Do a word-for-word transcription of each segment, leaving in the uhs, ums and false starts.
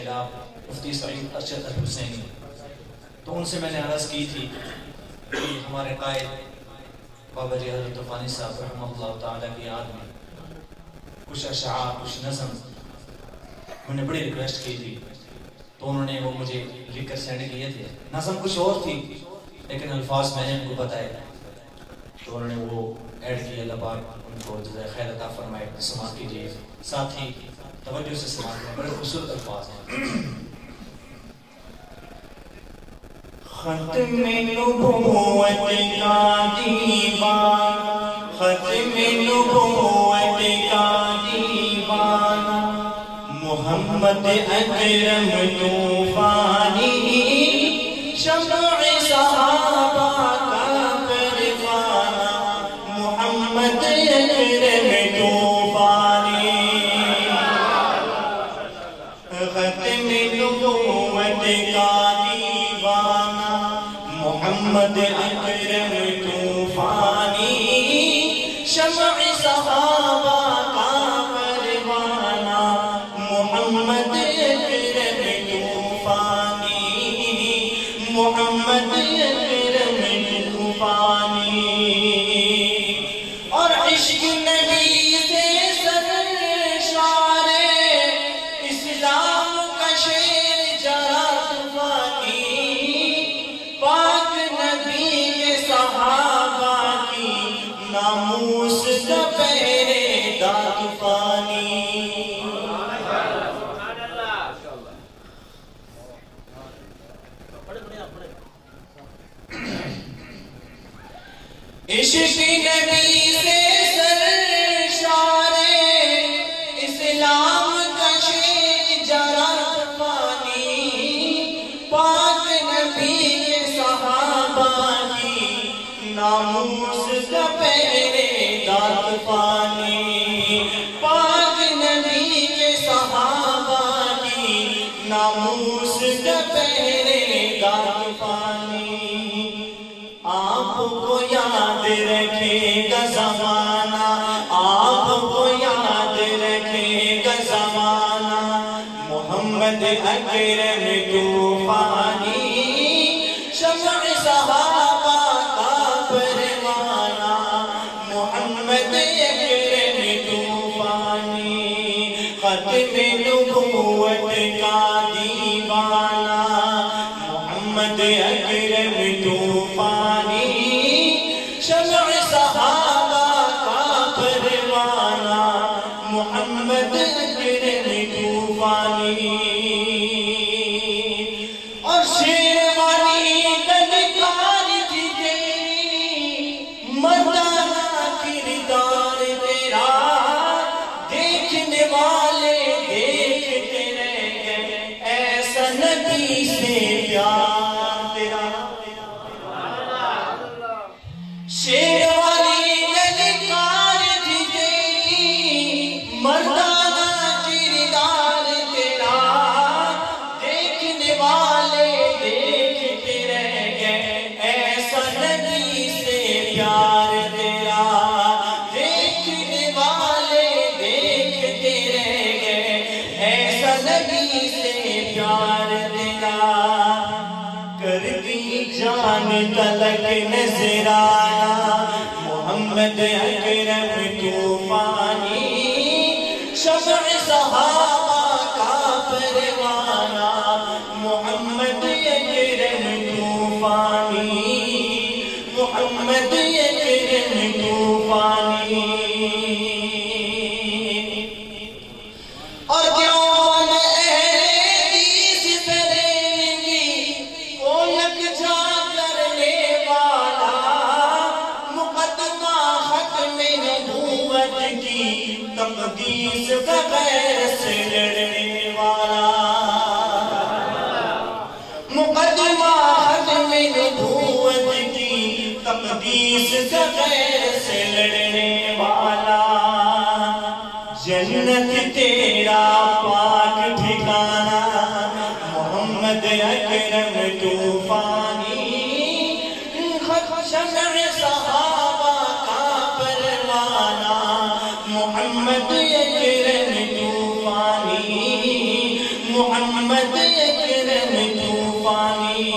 جناب مفتی سعید ارشد الحسینی، تو ان سے میں نے عرض کی تھی کہ ہمارے قائد بابا جی حضرت طوفانی صاحب رحمہ اللہ تعالیٰ کی یاد میں کچھ اشعار کچھ نظم میں نے بڑی ریکویسٹ کی تھی، تو انہوں نے وہ مجھے لکھ کر سینڈ کیے تھے. نظم کچھ اور تھی لیکن الفاظ میں نے ان کو بتائے، تو انہوں نے وہ ایڈ کیا. اللہ پاک ان کو جزائے خیر عطا فرمائے. سماعت کیجیے، ساتھ ہی توجہ سے سماعت کریں، بڑے خوبصورت الفاظ ہیں. ختم نبوت کا دیوان، ختم نبوت کا دیوان، محمد اکرم طوفانی، شمع صحابہ کا پروانہ، محمد اکرم طوفانی. ختم نبوت کا دیوان، محمد اکرم طوفانی، شمع صحابہ کا پروانہ، محمد اکرم طوفانی، محمد اکرم طوفانی. اور عشق نبی سے سرشار اسلام کا شیر جرا طوفانی، پاک نبی کے صحابہ کی ناموس کا پہرے دار طوفانی. عشق نبی سے سرشار اسلام کا شیر جرا طوفانی، پاک نبی کے صحابہ کی ناموس کا پہرے دار طوفانی، پاک نبی کے صحابہ کی ناموس کا پہرے دار طوفانی. آپ کو یاد رکھے گا زمانہ، آپ کو یاد رکھے گا زمانہ، محمد اکرم طوفانی، شمع صحابہ کا پروانہ، محمد اکرم طوفانی. ختم نبوت کا دیوانہ، محمد اکرم طوفانی، شمع صحابہ کا پروانہ، محمد اکرم طوفانی. اور شیر والی للکار تھی تیری، مردانہ کردار تیرا، دیکھنے والے دیکھتے رہ گئے، ایسا نبی سے پیار تیرا. شیر والی للکار تھی تیری، مردانہ کردار تیرا، دیکھنے والے دیکھتے رہ گئے، ایسا نبی سے پیار تیرا، دیکھنے والے دیکھتے رہ گئے، ایسا نبی سے پیار تیرا. کر دی جان تلک نذرانہ، محمد اکرم طوفانی، شمع صحابہ کا پروانہ، محمد اکرم طوفانی، محمد اکرم طوفانی. اور کیوں تقدیس کا غیر سے لڑنے والا، مقدمہ ختم نبوت کی تقدیس کا غیر سے لڑنے والا. جنت تیرا پاک ٹھکانہ، محمد اکرم طوفانی، شمع صحابہ کا پروانہ، محمد اکرم طوفانی، محمد اکرم طوفانی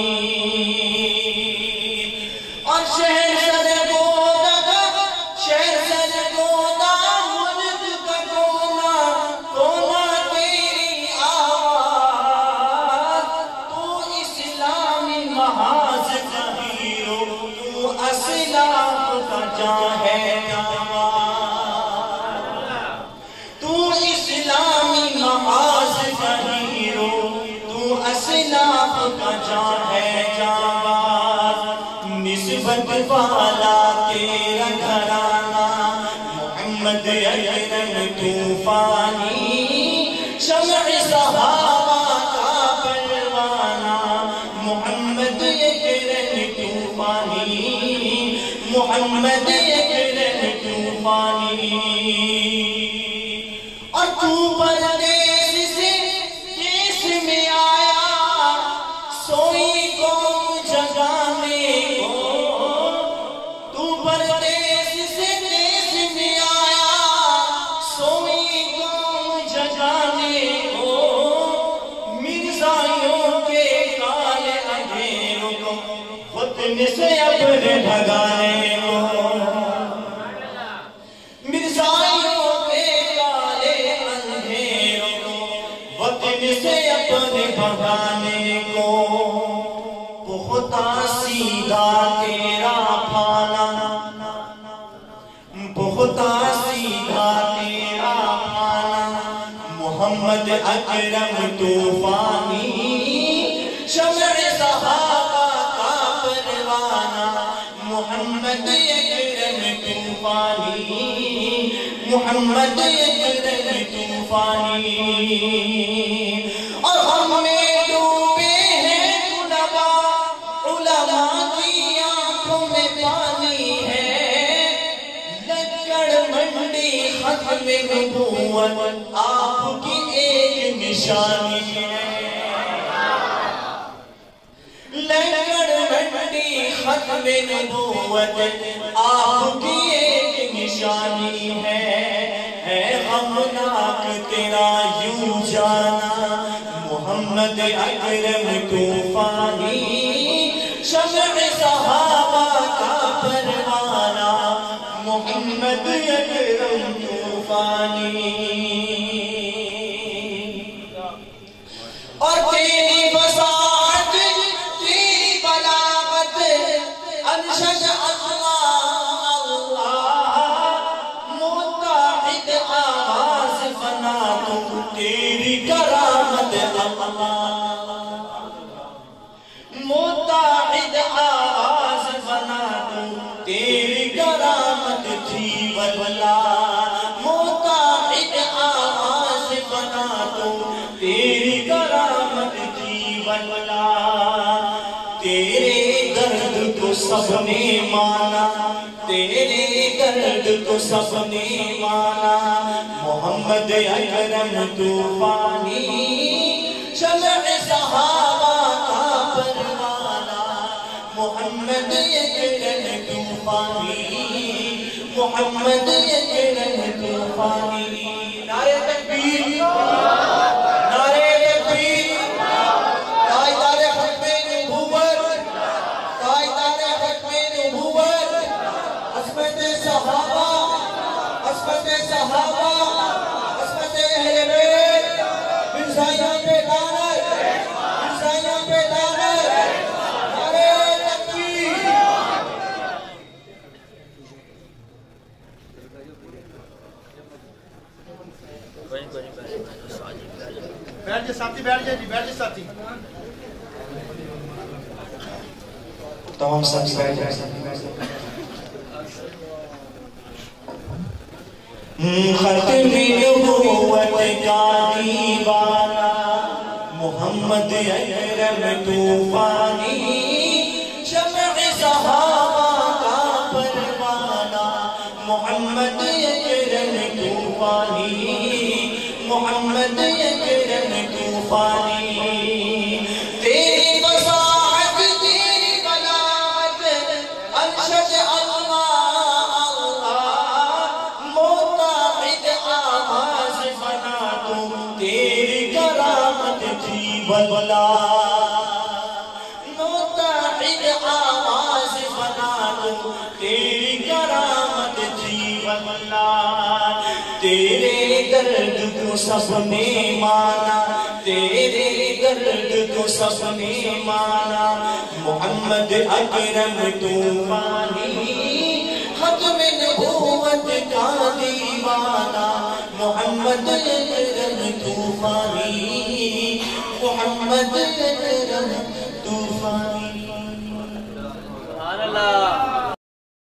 اور شہر سر گودا شہر سر گودا ملک کا کونا کونا تیری آواز تو اسلامی محاذ کا ہیرو تو اسلاف کا جان ہے تو اسلامی محاذ کا ہیرو تو اسلاف کا جان ہے جانباز نسبت والا تیرا گھرانہ محمد اکرم طوفانی شمع صحابہ کا پروانہ محمد اکرم طوفانی محمد اکرم طوفانی اور تو پردیس سے دیس میں آیا سوئی قوم جگانے کو تو پردیس سے دیس میں آیا سوئی قوم جگانے کو مرزائیوں کے کالے اندھیروں کو وطن سے اپنے بھگانے کو مرزائیوں کے کالے اندھیروں کو وطن سے اپنے بھگانے کو بہتا سیدھا تیرا پھانا بہتا سیدھا تیرا پھانا محمد اکرم طوفانی شمع صحابہ کا پروانہ محمد اکرم طوفانی محمد اکرم طوفانی اور ہم میں ڈوبے ہیں علماء علماء کی آنکھوں میں پانی ہے لکڑ منڈی ختم نبوت آپ کی ایک نشانی ہے لکڑ منڈی ختم نبوت آپ کی ایک نشانی ہے اے غمناک تیرا یوں جانا محمد اکرم طوفانی شمع صحابہ کا پروانہ محمد اکرم طوفانی اور تیری بساط تیری بلاغت انشد اللہ متحد آواز بنا تو تیری کرامت اللہ متحد آواز بنا تو تیری کرامت تھی واللہ متحد آواز بنا تو تیری کرامت تھی واللہ تیرے درد کو سب نے مانا تیرے درد کو سب نے مانا محمد اکرم طوفانی شمع صحابہ کا پروانہ محمد اکرم طوفانی محمد اکرم طوفانی نعرہ تکبیر نعرہ تکبیر تاجدار ختم نبوت تاجدار ختم نبوت عصمت صحابہ عصمت صحابہ عصمت اہل بیت مرزائیوں پہ لعنت مرزائیوں پہ لعنت نعرہ تکبیر بیٹھ جائے ساتھی بیٹھ جائے جی بیٹھ جائے ساتھی تمام ساتھی بیٹھ جائے ختم نبوت کا دیوانہ محمد اکرم طوفانی شمع صحابہ کا پروانہ محمد اکرم طوفانی محمد اکرم طوفانی تیری وساعت تیری بلاغت انشد اللہ متحد آواز بنا تو تیری کرامت واللہ متحد آواز بنا دو تیری کرامت تھی واللہ تیرے درد کو سب نے مانا تیرے درد کو سب نے مانا محمد اکرم طوفانی ختم نبوت کا دیوانہ محمد اکرم طوفانی محمد اکرم